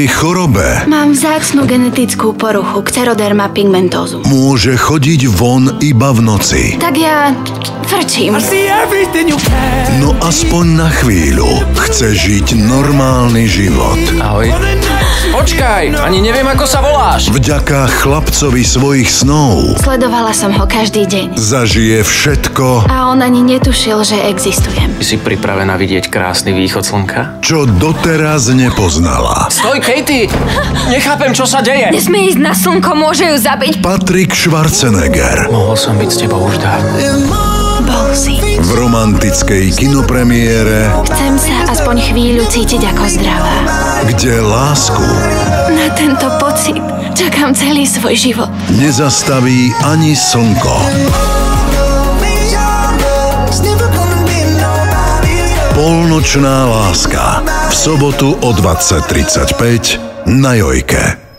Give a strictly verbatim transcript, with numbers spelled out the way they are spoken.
kvôli chorobe. Mám vzácnu genetickú poruchu Xeroderma pigmentosu. Môže chodiť von iba v noci. Tak ja frčím. No aspoň na chvíľu chce žiť normálny život. Ahoj. Počkaj, ani neviem, ako sa voláš. Vďaka chlapcovi svojich snov Sledovala som ho každý deň. zažije všetko, A on ani netušil, že existujem. Si pripravená vidieť krásny východ slnka? čo doteraz nepoznala. Stoj, Katie! Nechápem, čo sa deje. Nesmie ísť na slnko, môže ju zabiť. Patrick Schwarzenegger Mohol som byť s tebou už dávno. Bol si. v romantickej kinopremiére, Chcem sa aspoň chvíľu cítiť ako zdravá. kde lásku Na tento pocit čakám celý svoj život. nezastaví ani slnko. Polnočná láska v sobotu o dvadsať tridsaťpäť na Jojke.